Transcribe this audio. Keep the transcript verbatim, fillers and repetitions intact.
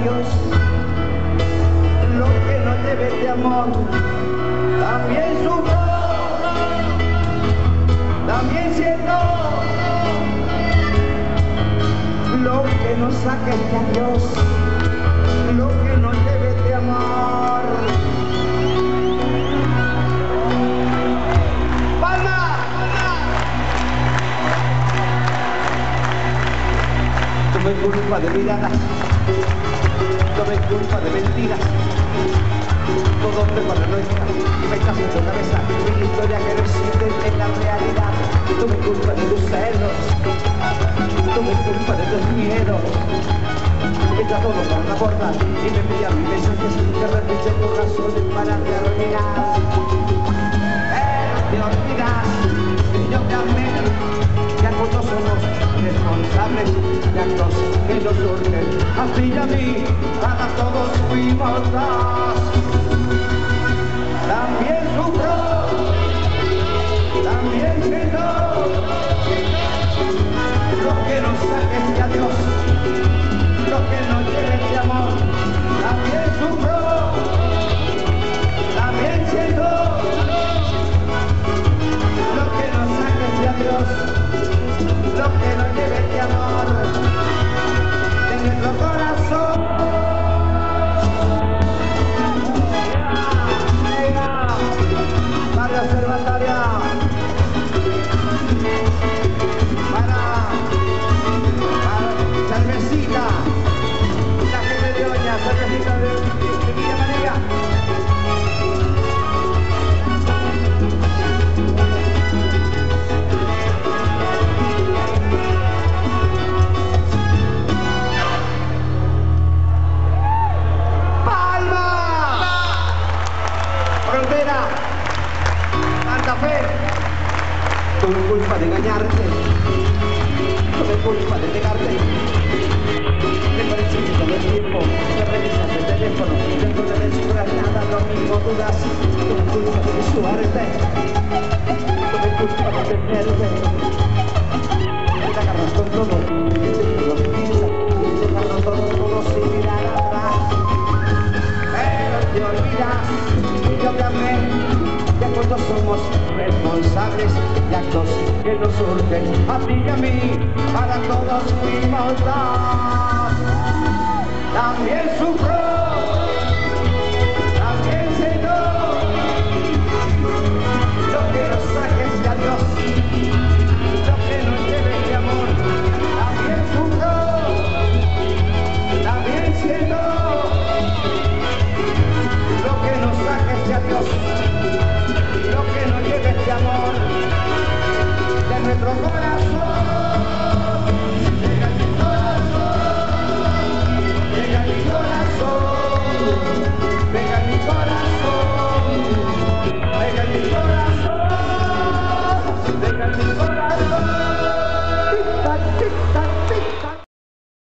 Dios. Lo que no lleve de amor también sufro, también siento. Lo que no saque de a Dios, lo que no lleve de amor. ¡Palma! No me culpa de miradas, no me culpa de mentiras. Todo te para nuestra, me caso en tu cabeza, mi historia que no existe en la realidad. No me culpa de tus celos, no me culpa de tus miedos. Echa todo por la borda y me envía mis mensajes que repiten tus razones para te arruinar. Pero te olvidas que yo te amé, que juntos somos responsables de actos que nos surgen. A ti y a mí, para todos fuimos dos. También sufro, también siento. Lo que nos saques de a Dios, lo que no lleves de amor, también sufro, también siento. Lo que no saques de a Dios, lo que no lleves de amor, de nuestro corazón. Para hacer batalla, para, para cervecita, la gente de Oña, cervecita de, de Villa María. Frontera, Santa Fe. Tuve culpa de engañarte, tuve culpa de negarte. Me parece que todo el tiempo me revisas el teléfono, dentro de descubras nada, lo mismo dudas. Tuve culpa de mi suerte, tuve culpa de tenerte. Te agarras con todo, te lo piensas, te agarras todo, todo sin mirar atrás. Pero te olvidas, yo te amé, que juntos somos responsables de actos que nos surgen. A ti y a mí, para todos fuimos dos. También sufro.